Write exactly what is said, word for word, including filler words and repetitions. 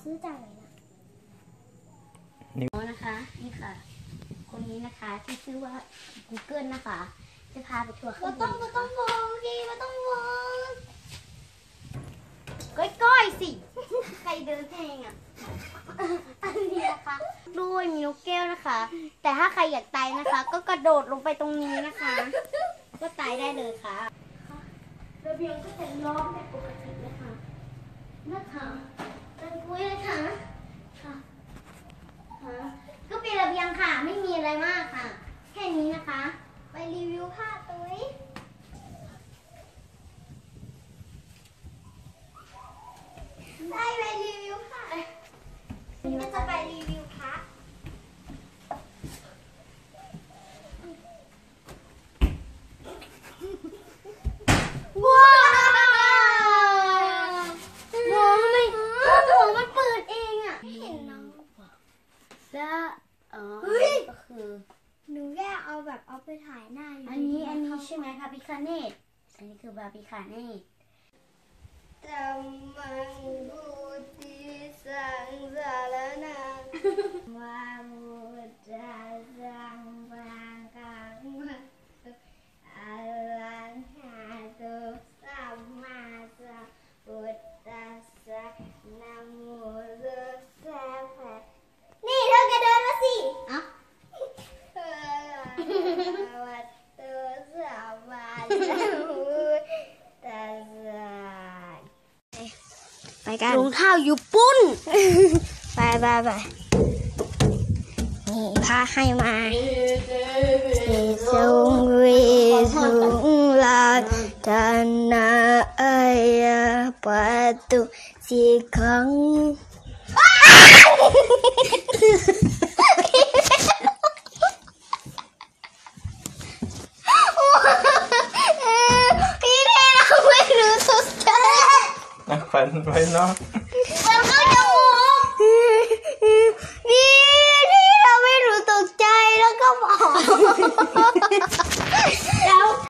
ซื้อจากไหนนะนี่นะคะนี่ค่ะคนนี้นะคะที่ชื่อว่า Google นะคะจะพาไปทัวร์เราต้องเราต้องมองดิเราต้องมองก้อยๆสิใครเดินแทงอ่ะอันนี้นะคะด้วยมีนกแก้วนะคะแต่ถ้าใครอยากตายนะคะ ก็กระโดดลงไปตรงนี้นะคะก็ตายได้เลยค่ะระเบียงก็จะล้อมแบบปกตินะคะนะคะเป็นปุ้ยเลยค่ะค่ะก็เป็นระเบียงค่ะไม่มีอะไรมากค่ะแค่นี้นะคะไปรีวิวผ้าตุ้ยได้ไปรีวิวค่ะก็จะไปรีวิวผ้าว้าวมองทำไมหัวมันเปิดเองอ่ะเห็นน้องแล้วอ๋อก็คือหนูแค่เอาแบบเอาไปถ่ายหน้าอันนี้อันนี้ใช่ไหมคะพิคาเนตอันนี้คือบาพิคาเนตตัมมังบุติสังสารนังมาบุตตัสังบังกังอาลังหาตุสัมมาสัมพุทธัสสะนะโมตัสสะนี่เธอกระเดินมาสิเอ้าวัตถุสัมมาสัมพุทธัสสะไปกันรองเท้าอยู่ปุ้นไปไปไปนี่พาให้มาที่สูงวิสุงลาธนาอายาปัตุสิขังพี่เทเราไม่รู้สุดใจฝันไปเนาะ